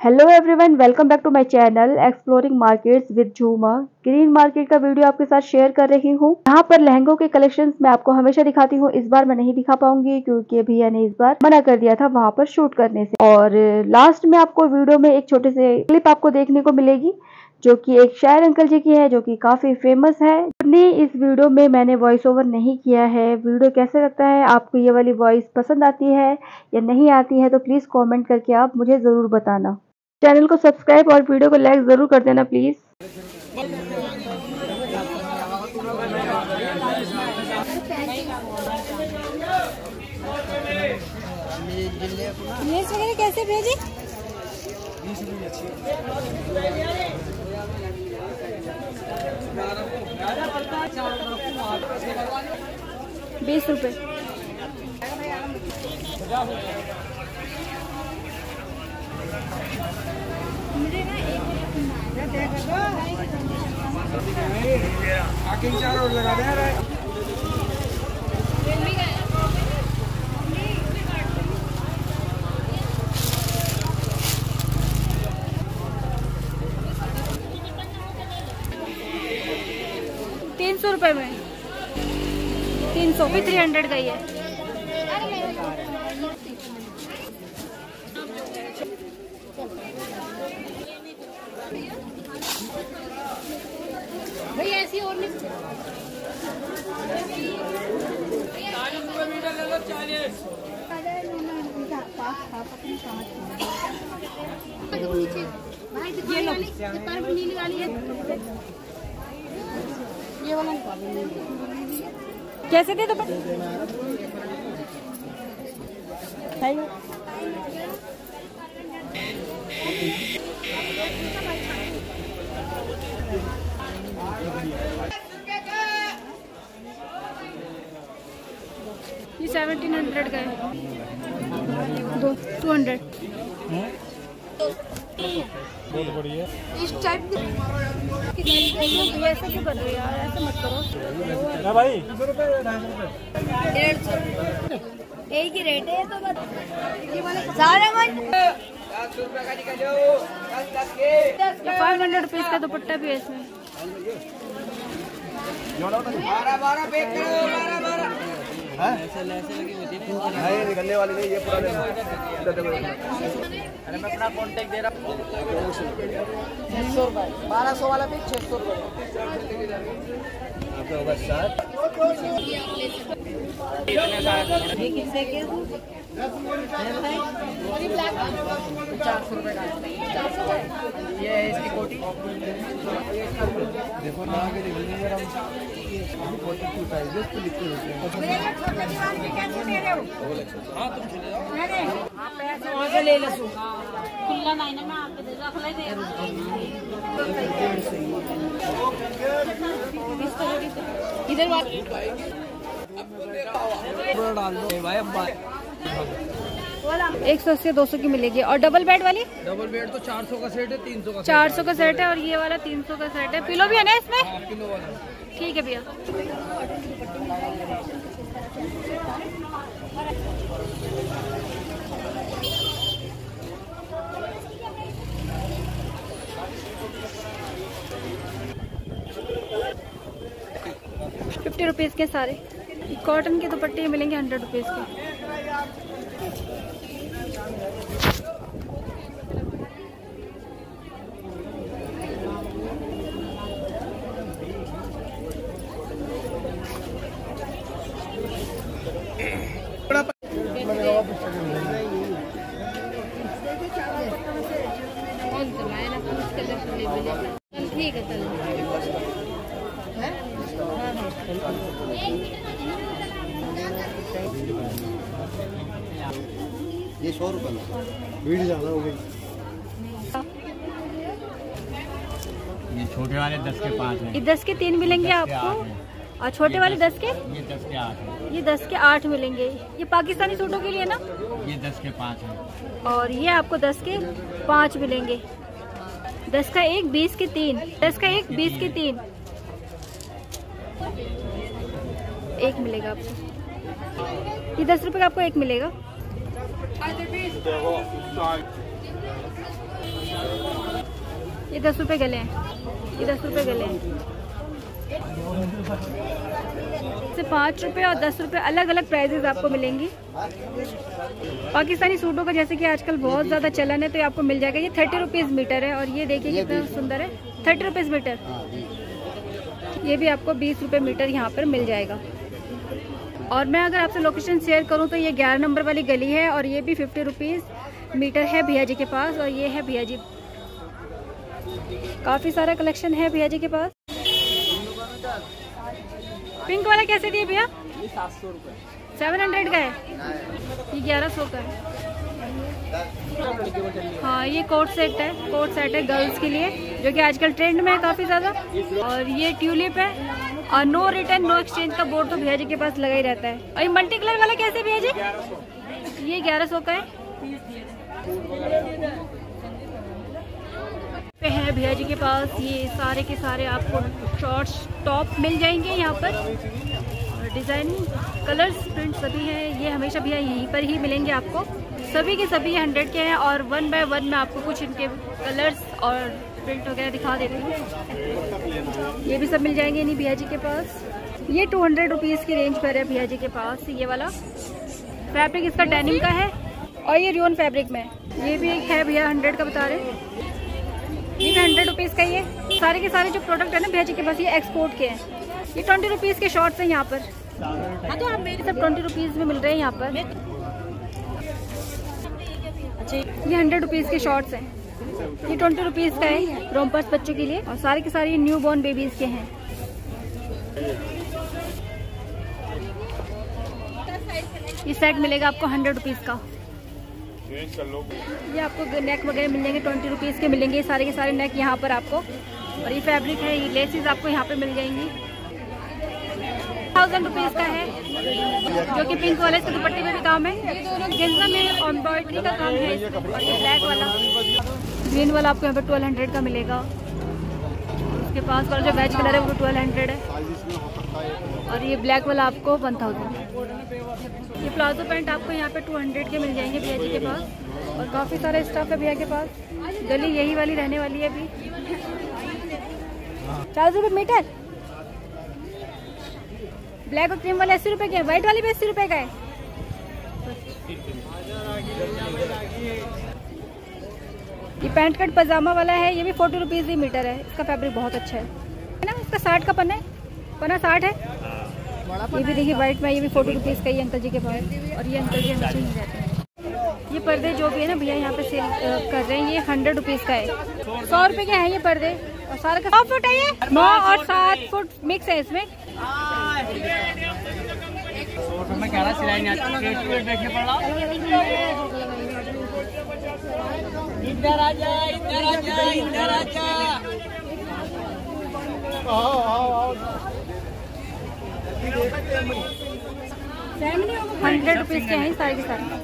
Hello everyone, welcome back to my channel exploring markets with Jhuma. Green market का video आपके साथ share कर रही हूँ। यहाँ पर लहंगों के कलेक्शंस मैं आपको हमेशा दिखाती हूँ। इस बार मैं नहीं दिखा पाऊंगी क्योंकि भैया ने इस बार मना कर दिया था वहाँ पर शूट करने से। और लास्ट में आपको वीडियो में एक छोटे से क्लिप आपको देखने को मिलेगी जो कि एक शायर अंकल जी की है जो कि काफी फेमस है। अपने इस वीडियो में मैंने वॉइस ओवर नहीं किया है। वीडियो कैसे लगता है, आपको ये वाली वॉइस पसंद आती है या नहीं आती है, तो प्लीज कमेंट करके आप मुझे जरूर बताना। चैनल को सब्सक्राइब और वीडियो को लाइक जरूर कर देना प्लीज। मिर्च वगैरह कैसे भेजे? 20 रुपए। लगा दे 300 रुपए में 300 भी 300 का ही है। भैया ऐसी और नहीं 40 ये लो, नीली वाली है। ये वाला कैसे दे दो? 1700 का है। 200 बहुत बढ़िया। इस टाइप की ऐसा क्यों कर रहे हो यार? ऐसा मत करो ना भाई। 150 एक ही रेट है। तो सारे 500 रुपीज का दुपट्टा भी है इसमें। 12 निकलने वाली नहीं, ये पूरा अरे मैं अपना कॉन्टेक्ट दे रहा हूँ। 600 रुपए 1200 वाला भी 600 रुपए आपका होगा 7। ये है इसकी कोटी। देखो ना आगे कोटी प्राइस पे लिखे होते हैं। हाँ तुम चले जाओ, वहाँ से ले लो। खुला नहीं ना, मैं आपको दे रख ले दे। इधर डाल दो भाई। अब 180 200 की मिलेगी। और डबल बेड वाली? डबल बेड तो 400 का सेट है, 300 का 400 का सेट है और ये वाला 300 का सेट है। पिलो भी है ना इसमें? किलो वाला। ठीक है भैया। ₹50 के सारे कॉटन के दुपट्टे मिलेंगे 100 रुपीज के। ठीक है चलो। ये 100 रुपए में भीड़ ज्यादा हो गई। ये छोटे वाले 10 के 5 हैं। ये 10 के 3 मिलेंगे आपको। और छोटे वाले 10 के? ये 10 के 8 है। ये 10 के 8 मिलेंगे। ये पाकिस्तानी सूटों के लिए ना? ये 10 के 5 है। और ये आपको 10 के 5 मिलेंगे। 10 का 1 20 के 3। 10 का 1 20 के 3 एक मिलेगा आपको। ये 10 रुपए का आपको एक मिलेगा। ये 10 रुपए गले हैं, ये 10 रुपए गले हैं। से 5 रुपए और 10 रुपए अलग अलग प्राइजेस आपको मिलेंगी। पाकिस्तानी सूटों का जैसे कि आजकल बहुत ज़्यादा चलन है, तो ये आपको मिल जाएगा। ये 30 रुपीज़ मीटर है और ये देखिए कितना सुंदर है, 30 रुपीज़ मीटर। ये भी आपको 20 रुपए मीटर यहाँ पर मिल जाएगा। और मैं अगर आपसे लोकेशन शेयर करूँ तो ये 11 नंबर वाली गली है और ये भी 50 रुपीज़ मीटर है भैया जी के पास। और ये है भैया जी, काफ़ी सारा कलेक्शन है भैया जी के पास। पिंक वाला कैसे दिए भैया? 700 रुपये। 700 का है, ये 1100 का है। हाँ, ये कोट सेट है, कोट सेट है गर्ल्स के लिए, जो कि आजकल ट्रेंड में है काफ़ी ज़्यादा। और ये ट्यूलिप है और नो रिटर्न नो एक्सचेंज का बोर्ड तो भैया जी के पास लगा ही रहता है। और ये मल्टी कलर वाला कैसे भैया जी? ये 1100 का है। पे है भैया जी के पास ये सारे के सारे आपको शॉर्ट्स टॉप मिल जाएंगे यहाँ पर। और डिज़ाइन कलर्स प्रिंट सभी हैं, ये हमेशा भैया यहीं पर ही मिलेंगे आपको। सभी के सभी 100 के हैं और 1 बाय 1 मैं आपको कुछ इनके कलर्स और प्रिंट वगैरह दिखा देती हूँ। ये भी सब मिल जाएंगे इन्हीं भैया जी के पास। ये 200 रुपीज़ की रेंज पर है भैया जी के पास। ये वाला फैब्रिक इसका डेनिम का है और ये रियोन फैब्रिक में। ये भी एक है भैया 100 का बता रहे हैं, ये 100 रुपीज़ का। ये सारे के सारे जो प्रोडक्ट है ना भैया जी के पास ये एक्सपोर्ट के हैं। ये 20 रुपीज़ के शॉर्ट्स हैं यहाँ पर। हाँ, तो आप मेरे सब 20 रुपीज़ में मिल रहे हैं यहाँ पर। ये 100 रुपीज़ के शॉर्ट्स हैं, ये 20 रुपीज़ का है रोम्पर्स बच्चों के लिए। और सारे के सारे न्यू बॉर्न बेबीज़ के हैं। ये सेट मिलेगा आपको 100 रुपीज़ का। ये आपको नेक वगैरह मिल जाएंगे 20 रुपीज़ के मिलेंगे। ये सारे के सारे नेक यहाँ पर आपको। और ये फैब्रिक है, ये लेसेस आपको यहाँ पे मिल जाएंगी। 1000 रुपीज़ का है, जो कि पिंक वाले इसके दुपट्टे में भी काम है। गेंजा में एम्ब्रॉयडरी का काम है। और ये ब्लैक वाला, ग्रीन वाला आपको यहाँ पे 1200 का मिलेगा। उसके पास वाला जो वेज कलर है वो 1200 है। और ये ब्लैक वाला आपको 1000। ये प्लाजो पैंट आपको यहाँ पे 200 के मिल जाएंगे भैया जी के पास। और काफ़ी सारा स्टफ है भैया के पास। गली यही वाली रहने वाली है अभी। 40 रुपये मीटर। ब्लैक और क्रीम वाले 80 रुपये के हैं, व्हाइट वाली भी 80 रुपये का है। ये पैंट कट पजामा वाला है, ये भी 40 रुपीज़ ही मीटर है। इसका फैब्रिक बहुत अच्छा है ना। इसका 60 का पन्ना है, पन्ना 60 है। ये भी देखिए व्हाइट में, ये भी 40 रुपीज़ का ही अंकल जी के पास। और ये अंकल जी हमेशा ही रहते हैं। ये पर्दे जो भी है ना भैया यहाँ पे सेल कर रहे हैं, ये 100 रुपीज़ का है। 100 रुपये के हैं ये पर्दे। और सारा का 9 फुट है, ये 9 और 7 फुट मिक्स है इसमें। इधर आजा, इधर आजा, इधर आजा। 100 रुपीज़ के हैं सारे के सारे।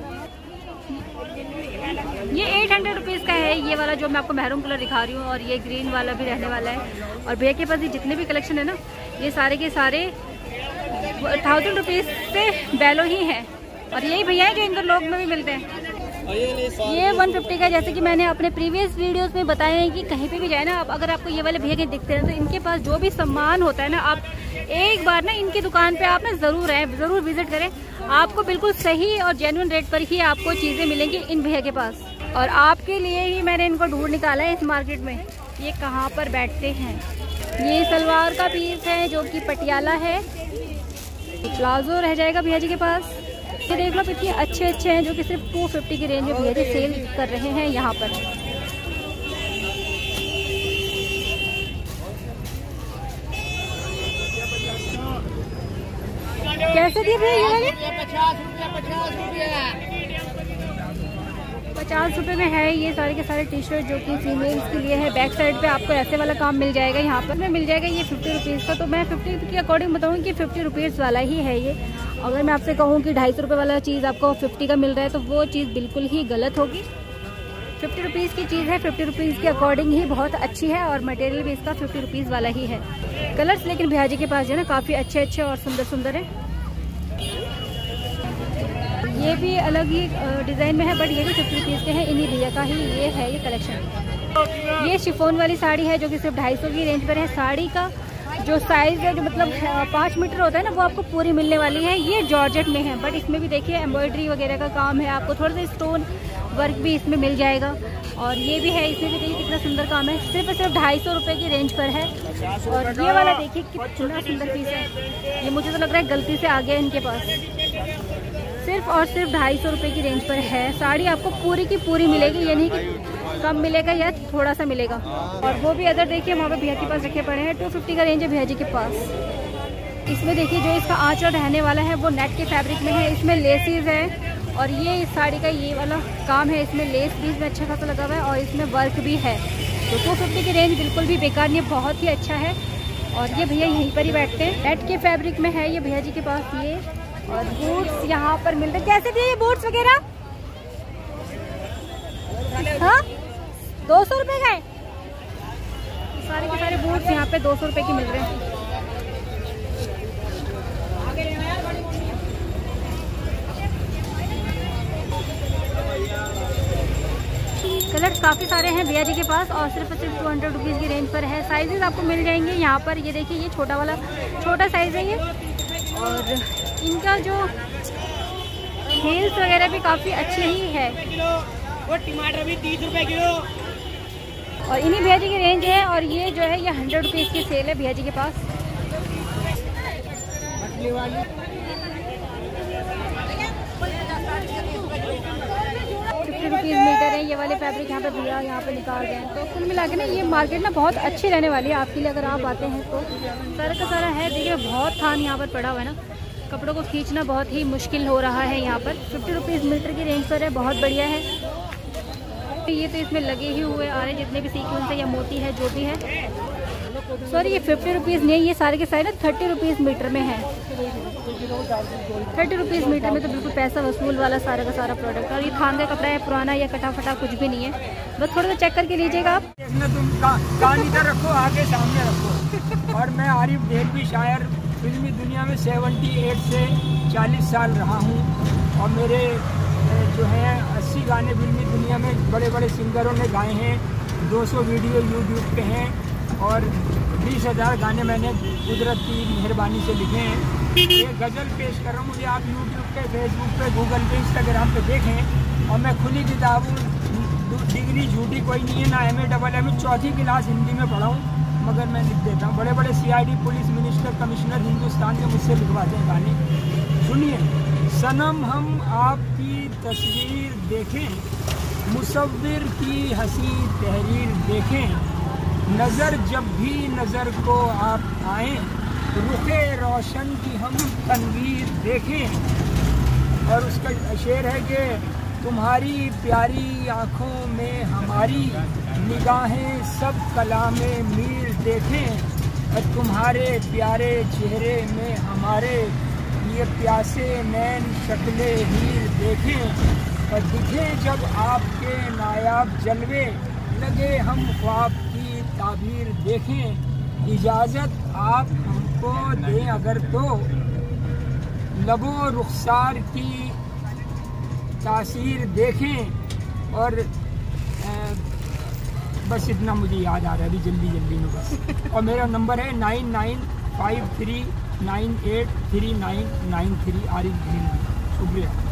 ये 800 रुपीज़ का है ये वाला जो मैं आपको मैरून कलर दिखा रही हूँ। और ये ग्रीन वाला भी रहने वाला है। और भैया के पास ये जितने भी कलेक्शन है ना, ये सारे के सारे 1000 रुपीज़ से बैलो ही हैं। और यही भैया है जो इंदरलोक में भी मिलते हैं। ये 150 का, जैसे कि मैंने अपने प्रीवियस वीडियोस में बताया है कि कहीं पे भी जाए ना आप, अगर आपको ये वाले भैया के दिखते हैं तो इनके पास जो भी सामान होता है ना, आप एक बार ना इनकी दुकान पे आप ना ज़रूर आए, ज़रूर विजिट करें। आपको बिल्कुल सही और जेन्युइन रेट पर ही आपको चीज़ें मिलेंगी इन भैया के पास। और आपके लिए ही मैंने इनको ढूंढ निकाला है इस मार्केट में। ये कहाँ पर बैठते हैं। ये सलवार का पीस है जो कि पटियाला है। प्लाजो रह जाएगा भैया जी के पास। ये देख लो कितने अच्छे अच्छे हैं, जो कि सिर्फ 250 की रेंज में भैया जी सेल कर रहे हैं यहाँ पर। कैसे दिए भैया ये वाले? 50 रुपये में है ये सारे के सारे टी शर्ट, जो कि फीमेल्स के लिए है। बैक साइड पे आपको ऐसे वाला काम मिल जाएगा यहाँ पर में मिल जाएगा। ये 50 रुपीज़ का, तो मैं 50 के अकॉर्डिंग बताऊँ कि 50 रुपीज़ वाला ही है ये। अगर मैं आपसे कहूँ कि 250 रुपये वाला चीज़ आपको 50 का मिल रहा है तो वो चीज़ बिल्कुल ही गलत होगी। 50 रुपीज़ की चीज़ है, 50 रुपीज़ के अकॉर्डिंग ही बहुत अच्छी है। और मटेरियल भी इसका 50 रुपीज़ वाला ही है। कलर्स लेकिन भैया जी के पास जो है ना काफ़ी अच्छे अच्छे और सुंदर सुंदर है। ये भी अलग ही डिज़ाइन में है, बट ये भी 50 रुपीज़ के हैं। इन्हीं भैया का ही ये है ये कलेक्शन। ये शिफॉन वाली साड़ी है जो कि सिर्फ 250 की रेंज पर है। साड़ी का जो साइज़ है, जो मतलब 5 मीटर होता है ना, वो आपको पूरी मिलने वाली है। ये जॉर्जेट में है, बट इसमें भी देखिए एम्ब्रॉयडरी वगैरह का काम है। आपको थोड़ा सा स्टोन वर्क भी इसमें मिल जाएगा। और ये भी है, इसमें भी देखिए कितना सुंदर काम है। सिर्फ 250 रुपये की रेंज पर है। और ये वाला देखिए कितना सुंदर पीस है। ये मुझे तो लग रहा है गलती से आ गया इनके पास। सिर्फ और सिर्फ 250 रुपये की रेंज पर है। साड़ी आपको पूरी की पूरी मिलेगी, यानी कि कम मिलेगा या थोड़ा सा मिलेगा। और वो भी अदर देखिए वहाँ पे भैया के पास रखे पड़े हैं। 250 का रेंज है भैया जी के पास। इसमें देखिए जो इसका आंचल रहने वाला है वो नेट के फैब्रिक में है। इसमें लेसेस है और ये इस साड़ी का ये वाला काम है। इसमें लेस भी इसमें अच्छा खासा लगा हुआ है और इसमें वर्क भी है। तो 250 की रेंज बिल्कुल भी बेकार नहीं है, बहुत ही अच्छा है। और ये भैया यहीं पर ही बैठते हैं। नेट के फैब्रिक में है ये भैया जी के पास ये। और बूट्स यहाँ पर मिलते हैं। कैसे दिए ये बूट्स वगैरह? हाँ, 200 रुपये का है। सारे के सारे बूट्स यहाँ पे 200 रुपये के मिल रहे हैं। कलर्स काफ़ी सारे हैं भैया जी के पास और सिर्फ 200 रुपीज़ की रेंज पर है। साइजेस आपको मिल जाएंगे यहाँ पर। ये देखिए ये छोटा वाला छोटा साइज़ है ये। और इनका जो हील्स वगैरह भी काफ़ी अच्छे ही है। वो टमाटर भी 30 रुपए किलो। और इन्हीं भैया जी की रेंज है। और ये जो है ये 100 रुपीज़ की सेल है भैया जी के पास। 50 रुपीज़ मीटर है ये वाले फैब्रिक। यहाँ पे भैया यहाँ पे निकाल रहे हैं। तो कुल मिला के ना ये मार्केट ना बहुत अच्छी रहने वाली है आपके लिए, अगर आप आते हैं तो। सारा का सारा है देखिए, बहुत थान यहाँ पर पड़ा हुआ है ना। कपड़ों को खींचना बहुत ही मुश्किल हो रहा है यहाँ पर। 50 रुपीज़ मीटर की रेंज पर है, बहुत बढ़िया है। ये तो इसमें लगे ही हुए आ रहे हैं जितने भी सीक्वेंस है या मोती है जो भी है। सॉरी ये 50 रुपीज़ नहीं, ये सारे के सारे ना 30 रुपीज़ मीटर में है। 30 रुपीज़ मीटर में तो बिल्कुल पैसा वसूल वाला सारा का सारा प्रोडक्ट। और ये थान का कपड़ा है, पुराना या कटा फटा कुछ भी नहीं है। बस थोड़ा सा चेक करके लीजिएगा आप। तुम कान इधर रखो, आगे सामने रखो। और मैं आरिफ देलवी शायर फिल्मी दुनिया में 78 से 40 साल रहा हूँ। और मेरे जो है 80 गाने फिल्मी दुनिया में बड़े बड़े सिंगरों ने गाए हैं। 200 वीडियो यूट्यूब पे हैं और 20,000 गाने मैंने कुदरत की मेहरबानी से लिखे हैं। ये गज़ल पेश कर रहा हूँ। मुझे आप यूट्यूब पे, फेसबुक पे, गूगल पे, इंस्टाग्राम पे देखें। और मैं खुली किताबों, डिग्री झूठी कोई नहीं है, ना MA, चौथी क्लास हिंदी में पढ़ा हूँ, मगर मैं लिख देता हूँ। बड़े बड़े CID, police, minister, commissioner Hindustan के मुझसे लिखवाते हैं गाने। सुनिए। सनम हम आपकी तस्वीर देखें, मुसव्विर की हंसी तहरीर देखें। नज़र जब भी नज़र को आप आएँ, रुखे रोशन की हम तनवीर देखें। और उसका शेर है कि तुम्हारी प्यारी आँखों में हमारी निगाहें सब कलामे मीर देखें। और तुम्हारे प्यारे चेहरे में हमारे ये प्यासे नैन शक्ले हीर देखें। और दिखें जब आपके नायाब जलवे, लगे हम ख्वाब की ताबीर देखें। इजाज़त आप हमको दें अगर तो, लबो रुखसार की तासीर देखें। और बस इतना मुझे याद आ रहा है अभी जल्दी में बस। और मेरा नंबर है 9953983993 आरिफ देलवी। शुक्रिया।